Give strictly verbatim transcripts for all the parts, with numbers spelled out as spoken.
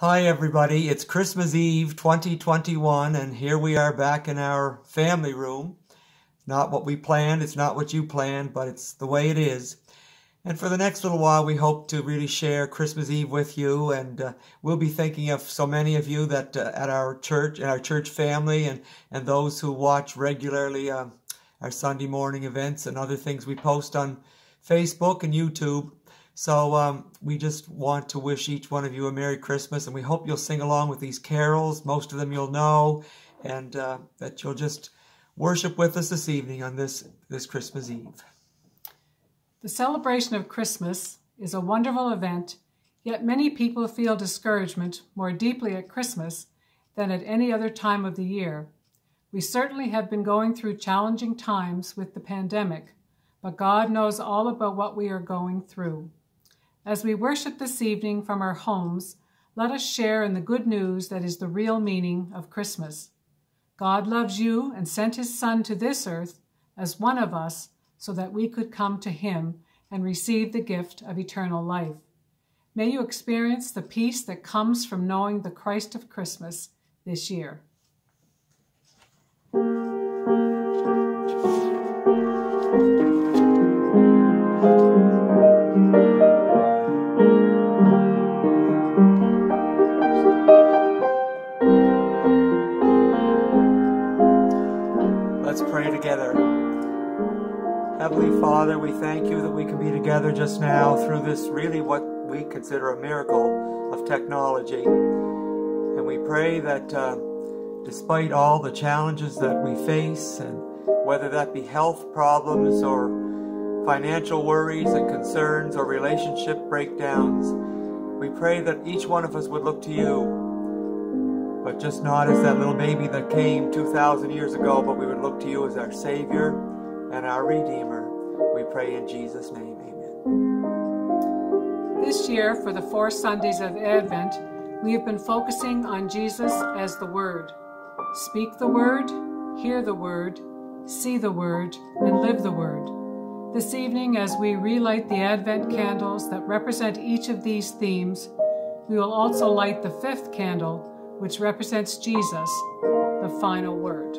Hi everybody, it's Christmas Eve twenty twenty-one and here we are back in our family room. Not what we planned, it's not what you planned, but it's the way it is. And for the next little while we hope to really share Christmas Eve with you, and uh, we'll be thinking of so many of you that uh, at our church, and our church family, and, and those who watch regularly uh, our Sunday morning events and other things we post on Facebook and YouTube. So um, we just want to wish each one of you a Merry Christmas, and we hope you'll sing along with these carols. Most of them you'll know, and uh, that you'll just worship with us this evening on this, this Christmas Eve. The celebration of Christmas is a wonderful event, yet many people feel discouragement more deeply at Christmas than at any other time of the year. We certainly have been going through challenging times with the pandemic, but God knows all about what we are going through. As we worship this evening from our homes, let us share in the good news that is the real meaning of Christmas. God loves you and sent his Son to this earth as one of us so that we could come to him and receive the gift of eternal life. May you experience the peace that comes from knowing the Christ of Christmas this year. Let's pray together. Heavenly Father, we thank you that we can be together just now through this really what we consider a miracle of technology. And we pray that uh, despite all the challenges that we face, and whether that be health problems or financial worries and concerns or relationship breakdowns, we pray that each one of us would look to you. But just not as that little baby that came two thousand years ago, but we would look to you as our Savior and our Redeemer. We pray in Jesus' name, amen. This year, for the four Sundays of Advent, we have been focusing on Jesus as the Word. Speak the Word, hear the Word, see the Word, and live the Word. This evening, as we relight the Advent candles that represent each of these themes, we will also light the fifth candle, which represents Jesus, the final word.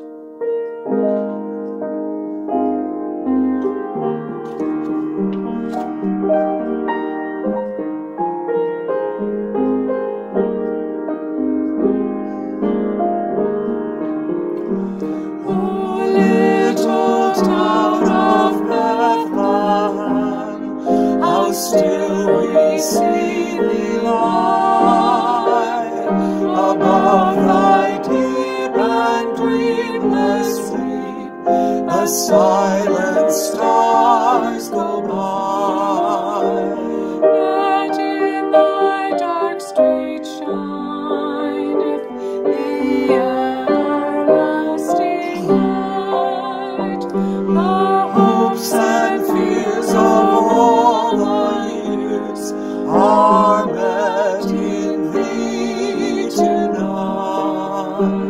O little town of Bethlehem, how still we see thee lie above thy deep and dreamless sleep. The silent stars go by, yet in thy dark street shineth the everlasting light. The hopes and fears of all the years are met in thee tonight.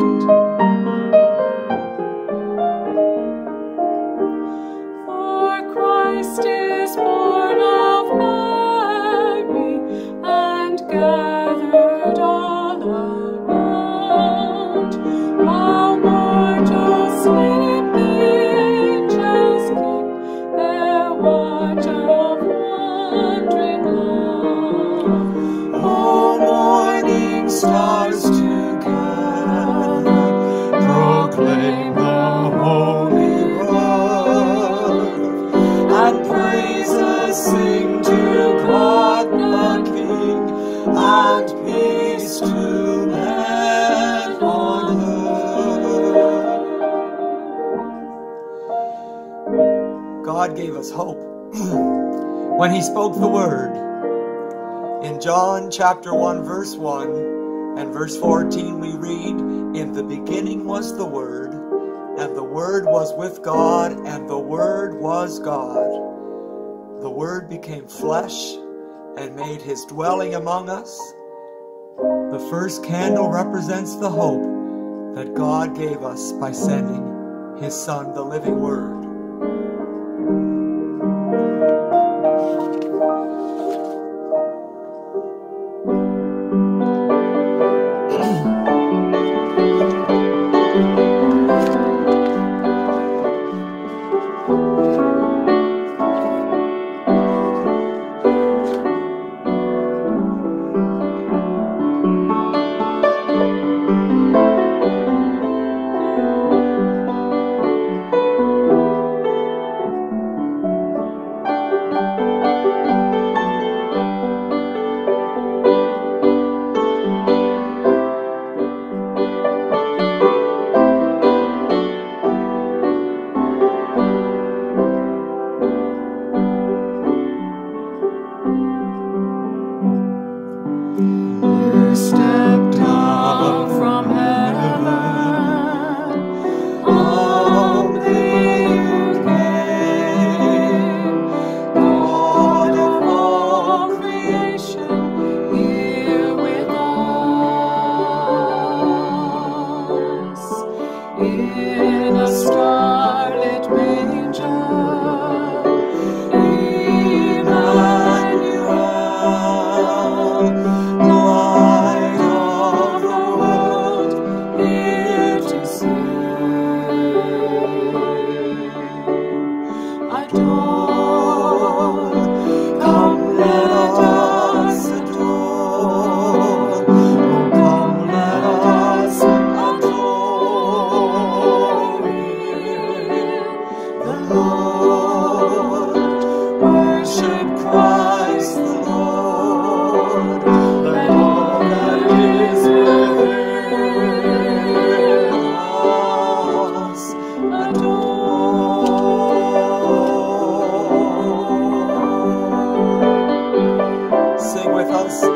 For Christ is born of Mary and gathered all around. While mortals sleep, the angels keep their watch of wandering love. O morning stars together proclaim the holy birth, and praises sing to God the King, and peace to men on earth. God gave us hope when he spoke the word. In John chapter one, verse one and verse fourteen, we read, "In the beginning was the Word, and the Word was with God, and the Word was God. The Word became flesh and made his dwelling among us." The first candle represents the hope that God gave us by sending his Son, the living Word.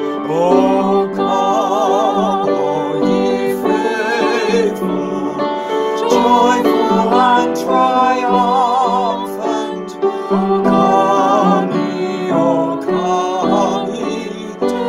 Oh, come, O ye faithful, joyful and triumphant. Come ye, oh, come ye to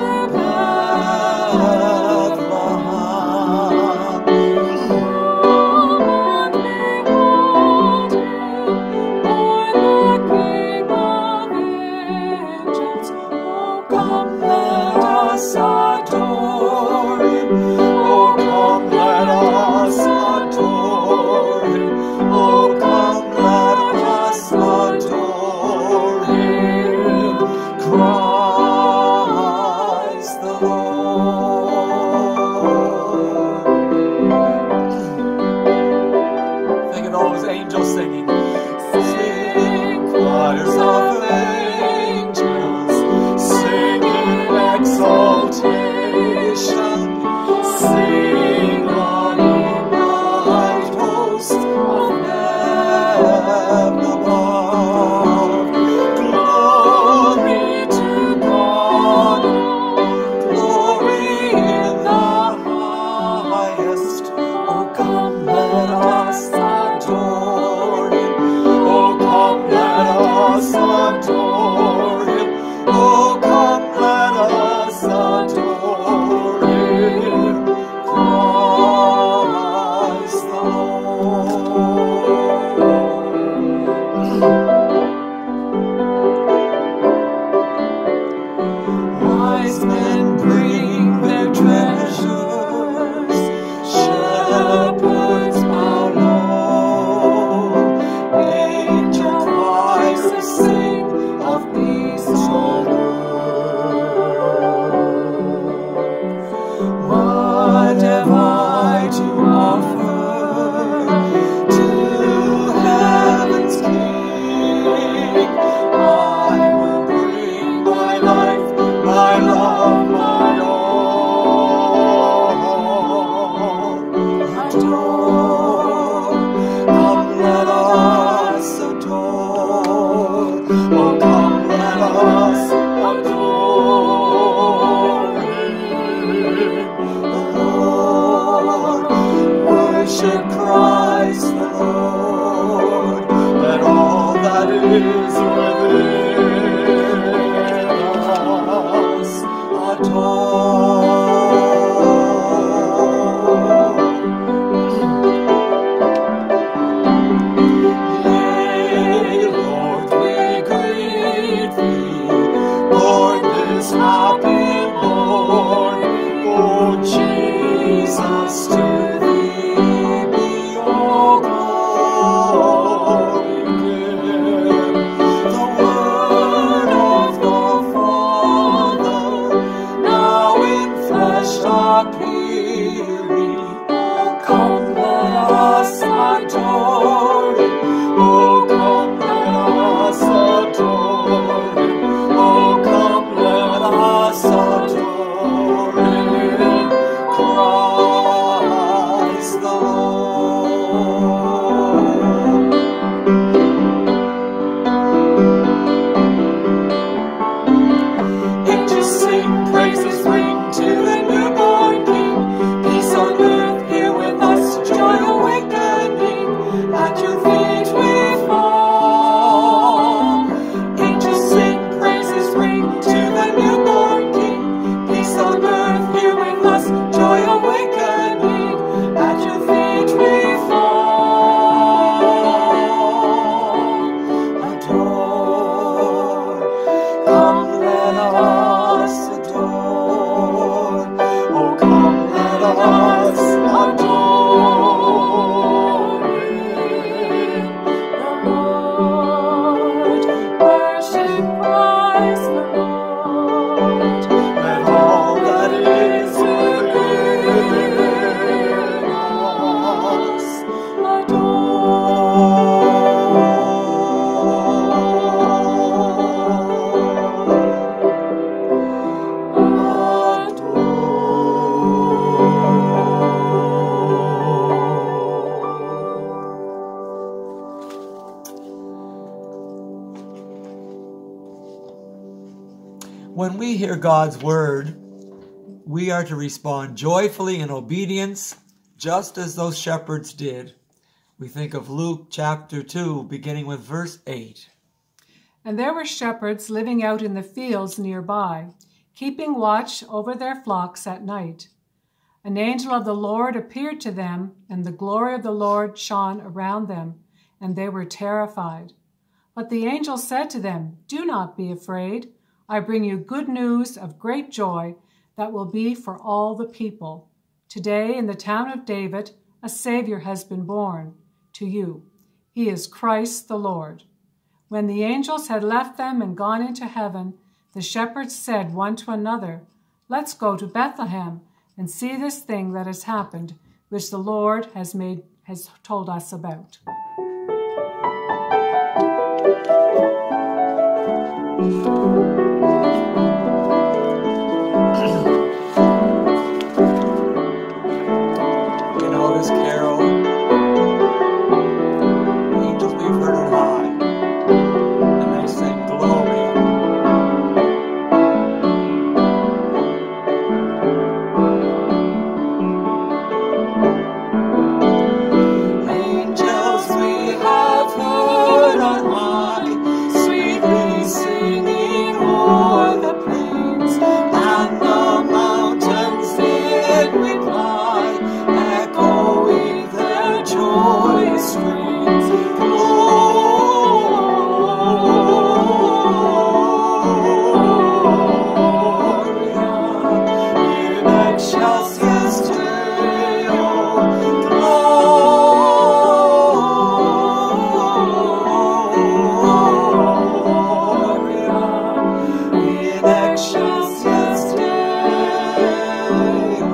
When we hear God's word, we are to respond joyfully in obedience, just as those shepherds did. We think of Luke chapter two, beginning with verse eight. And there were shepherds living out in the fields nearby, keeping watch over their flocks at night. An angel of the Lord appeared to them, and the glory of the Lord shone around them, and they were terrified. But the angel said to them, "Do not be afraid. I bring you good news of great joy that will be for all the people. Today in the town of David, a Savior has been born to you. He is Christ the Lord." When the angels had left them and gone into heaven, the shepherds said one to another, "Let's go to Bethlehem and see this thing that has happened, which the Lord has made has told us about." You know this carol, angels we've heard on high, and they sing Gloria. Angels we have heard on high, sweetly singing o'er the plains, and the mountains did reply, echoing their joyous strains. Gloria in excelsis Deo, Gloria in excelsis Deo.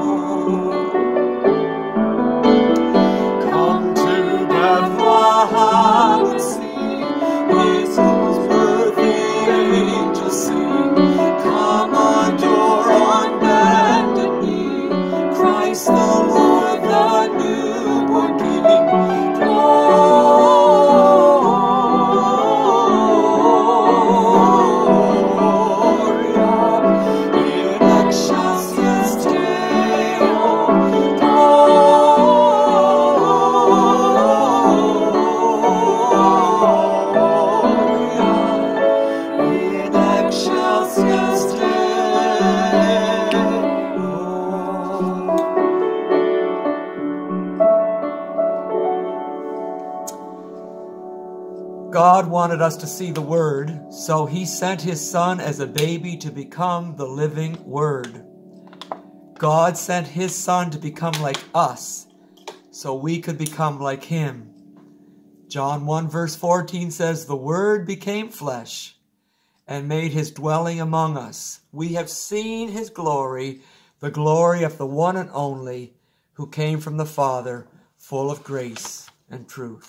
Come to Bethlehem and see, His whose birth the angels sing. Come adore on bended knee, Christ the Lord, the newborn King. Gloria in excelsis Deo, Gloria in excelsis Deo. God wanted us to see the Word, so He sent His Son as a baby to become the living Word. God sent His Son to become like us, so we could become like Him. John one verse fourteen says, "The Word became flesh and made His dwelling among us. We have seen His glory, the glory of the one and only, who came from the Father, full of grace and truth."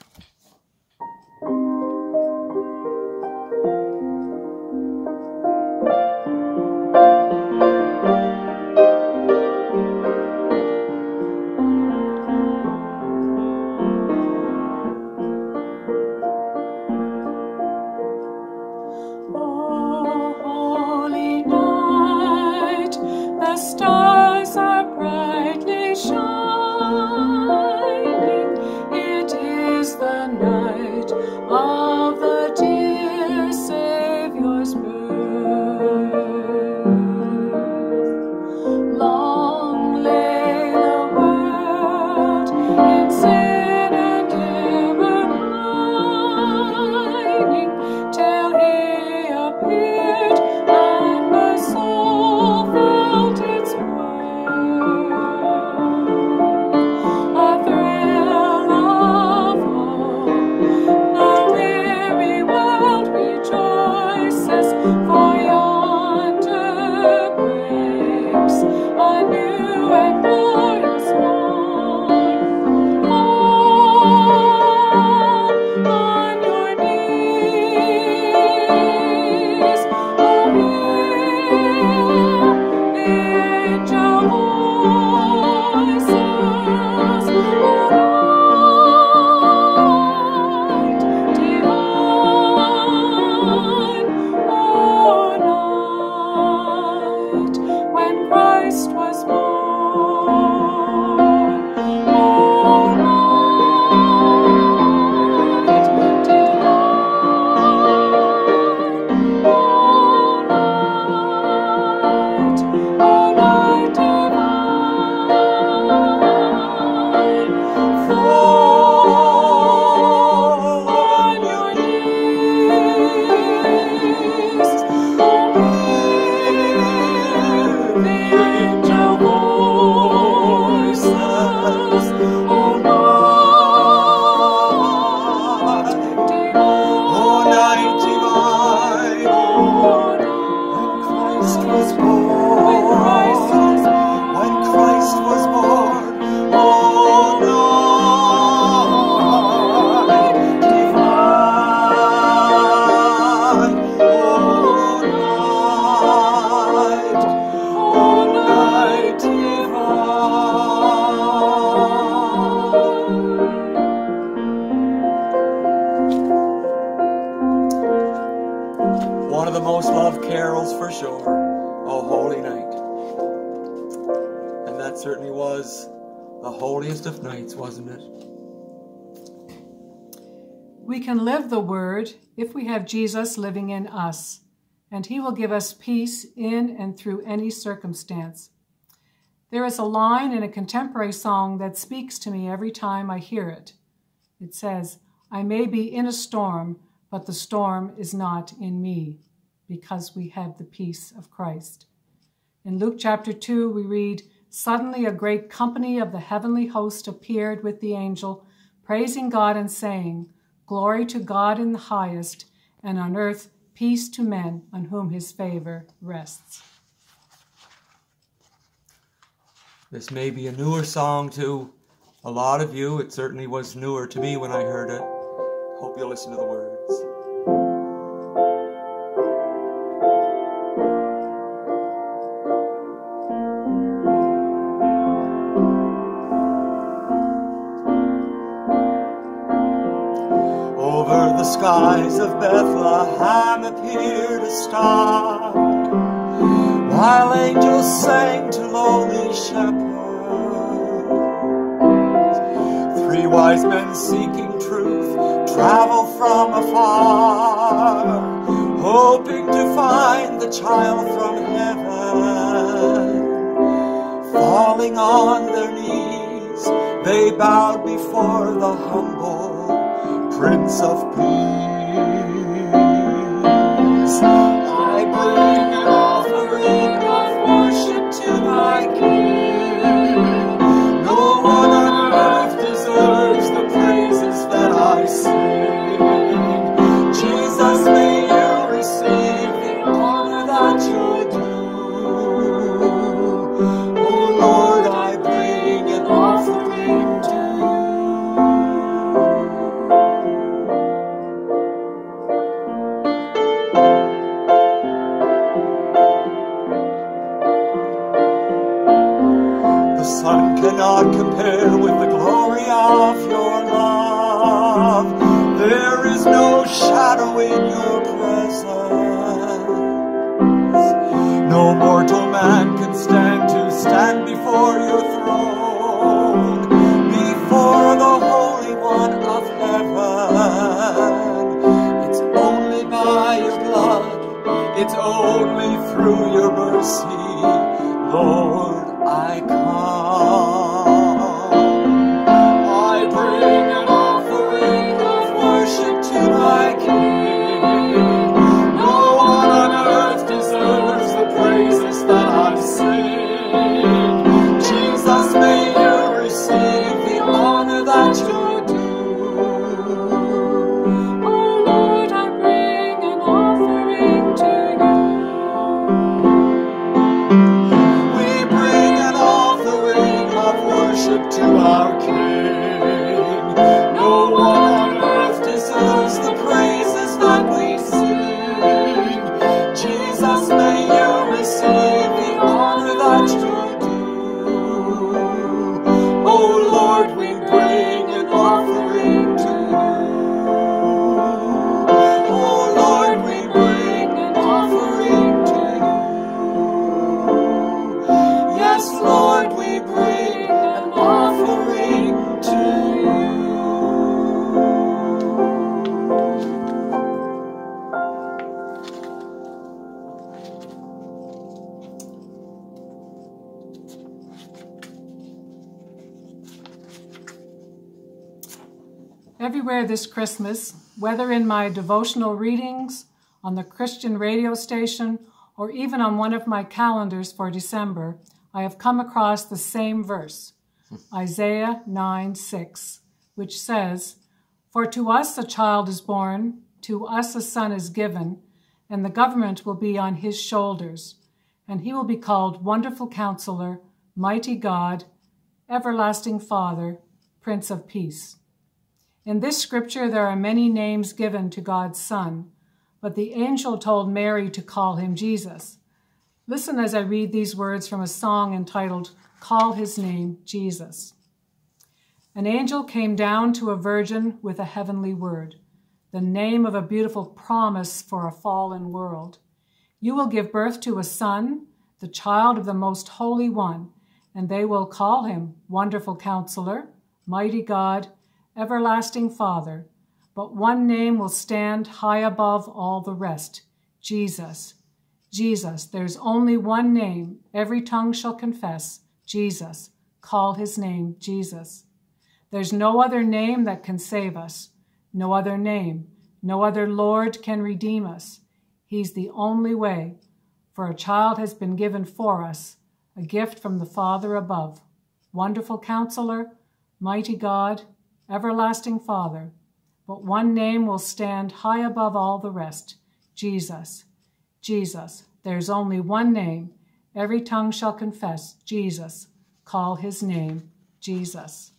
O holy night, the stars are brightly shining. It is O night divine. One of the most loved carols for sure, O Holy Night. And that certainly was the holiest of nights, wasn't it? We can live the Word if we have Jesus living in us, and He will give us peace in and through any circumstance. There is a line in a contemporary song that speaks to me every time I hear it. It says, "I may be in a storm, but the storm is not in me, because we have the peace of Christ." In Luke chapter two, we read, "Suddenly a great company of the heavenly host appeared with the angel, praising God and saying, 'Glory to God in the highest, and on earth peace to men on whom his favor rests.'" This may be a newer song to a lot of you. It certainly was newer to me when I heard it. Hope you'll listen to the words. Over the skies of Bethlehem appeared a star, while angels sang to lowly shepherds. Three wise men seeking truth travel from afar, hoping to find the child from heaven. Falling on their knees, they bowed before the humble Prince of Peace. I bring an offering of worship to my King. No one on earth deserves the praises that I sing. Jesus, may you receive the honor that you're due. Oh Lord, I bring an offering to you. The sun cannot compare with the glory of your love. There is no shadow in your presence. No mortal man can stand to stand before your throne, before the Holy One of heaven. It's only by your blood, it's only through your mercy, Lord, I come. I bring an offering of worship to my King. No one on earth deserves the praises that I sing. Jesus, may you receive the honor that you're due. Oh Lord, I bring an offering to you. We bring an offering of worship to our King. No one on earth deserves the praises that we sing. Jesus, may you receive the honor that you're due. Oh Lord, we bring an offering to you. Oh Lord, we bring an offering to you. Yes, Lord, we bring an offering to you. Everywhere this Christmas, whether in my devotional readings, on the Christian radio station, or even on one of my calendars for December, I have come across the same verse, Isaiah nine six, which says, "For to us a child is born, to us a son is given, and the government will be on his shoulders, and he will be called Wonderful Counselor, Mighty God, Everlasting Father, Prince of Peace." In this scripture, there are many names given to God's Son, but the angel told Mary to call him Jesus. Listen as I read these words from a song entitled, Call His Name Jesus. An angel came down to a virgin with a heavenly word, the name of a beautiful promise for a fallen world. You will give birth to a son, the child of the Most Holy One, and they will call him Wonderful Counselor, Mighty God, Everlasting Father. But one name will stand high above all the rest, Jesus. Jesus, there's only one name every tongue shall confess, Jesus. Call his name Jesus. There's no other name that can save us, no other name, no other Lord can redeem us. He's the only way, for a child has been given for us, a gift from the Father above. Wonderful Counselor, Mighty God, Everlasting Father. But one name will stand high above all the rest, Jesus. Jesus, there's only one name. Every tongue shall confess, Jesus. Call his name Jesus.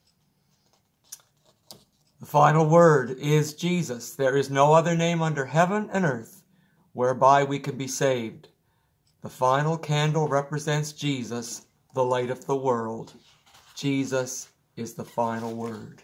The final word is Jesus. There is no other name under heaven and earth whereby we can be saved. The final candle represents Jesus, the light of the world. Jesus is the final word.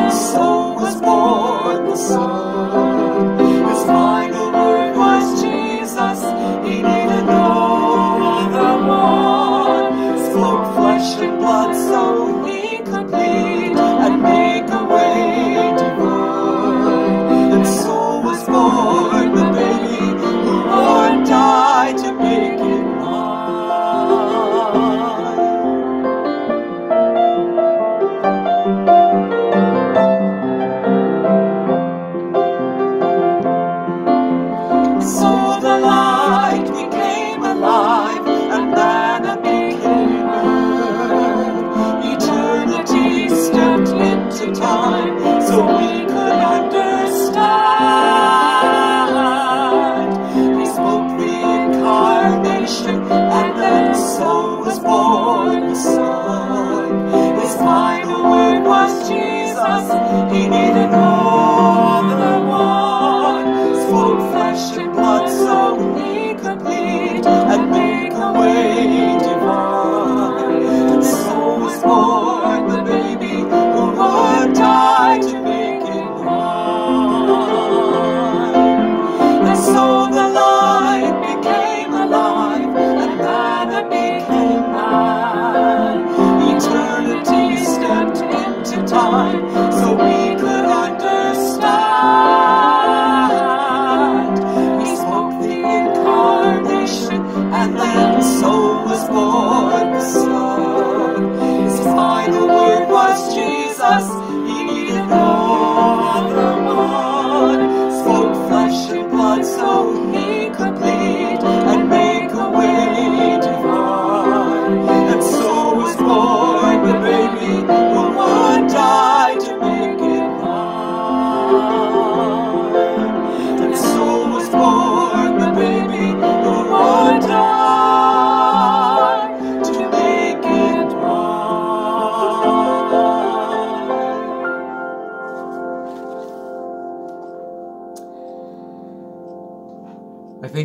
His final word was Jesus.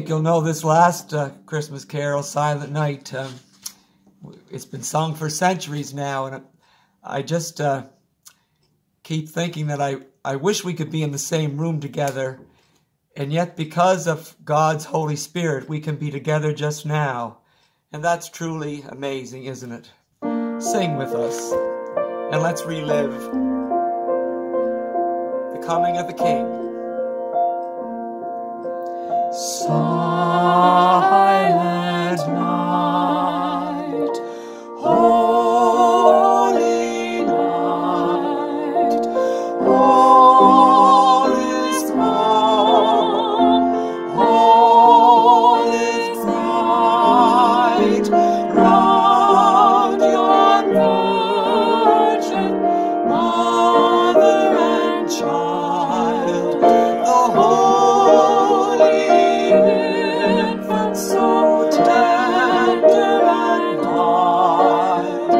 think you'll know this last uh, Christmas carol, Silent Night. Um, it's been sung for centuries now, and I just uh, keep thinking that I, I wish we could be in the same room together, and yet because of God's Holy Spirit, we can be together just now. And that's truly amazing, isn't it? Sing with us, and let's relive the coming of the King. Silent night, holy night, all is calm, all is bright, round yon virgin mother and child, the holy infant, so tender and mild,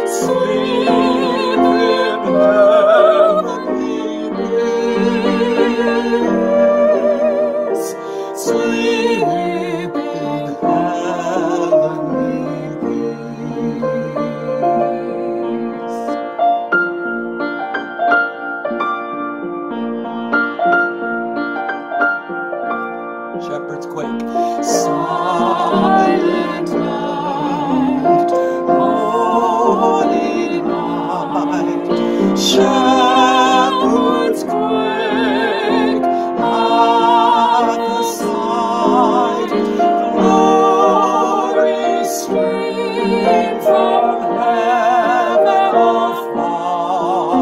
sleep in heavenly bliss, sleep in heavenly bliss. Shepherds quake. Silent night, holy night, shepherds quake at the sight, glory stream from heaven afar,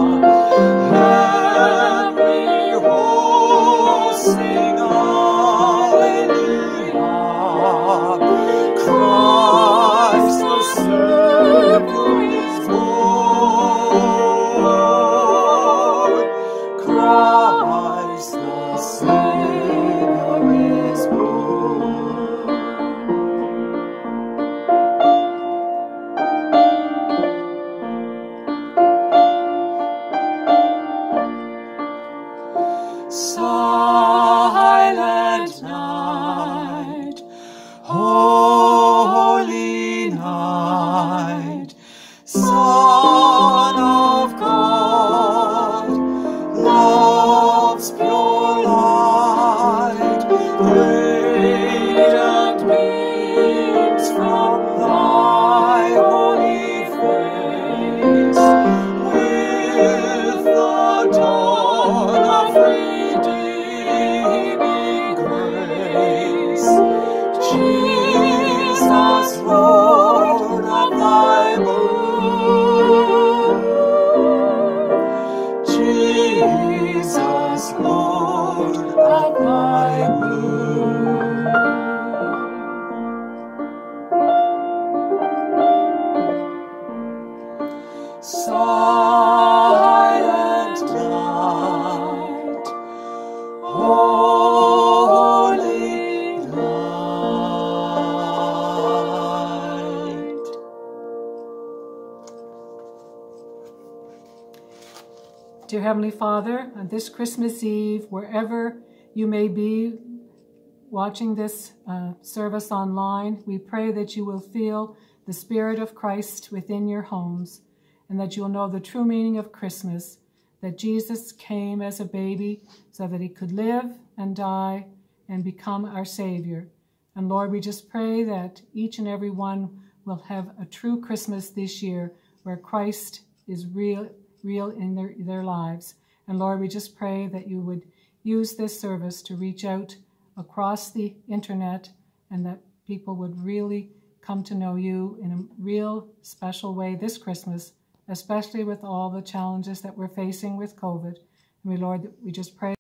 heavenly hosts sing Alleluia, Christ the Savior is born, Christ the Savior is born. Silent night, holy night, Son of God, love's pure light, radiant beams from thy holy face, with the dawn of redeeming grace. Jesus, Lord of thy womb, Jesus, Lord of thy womb. Silent night, holy night. Dear Heavenly Father, on this Christmas Eve, wherever you may be watching this uh, service online, we pray that you will feel the Spirit of Christ within your homes, and that you'll know the true meaning of Christmas, that Jesus came as a baby so that he could live and die and become our Savior. And Lord, we just pray that each and every one will have a true Christmas this year where Christ is real, real in their, their lives. And Lord, we just pray that you would use this service to reach out across the internet, and that people would really come to know you in a real special way this Christmas, especially with all the challenges that we're facing with COVID. And we, Lord, we just pray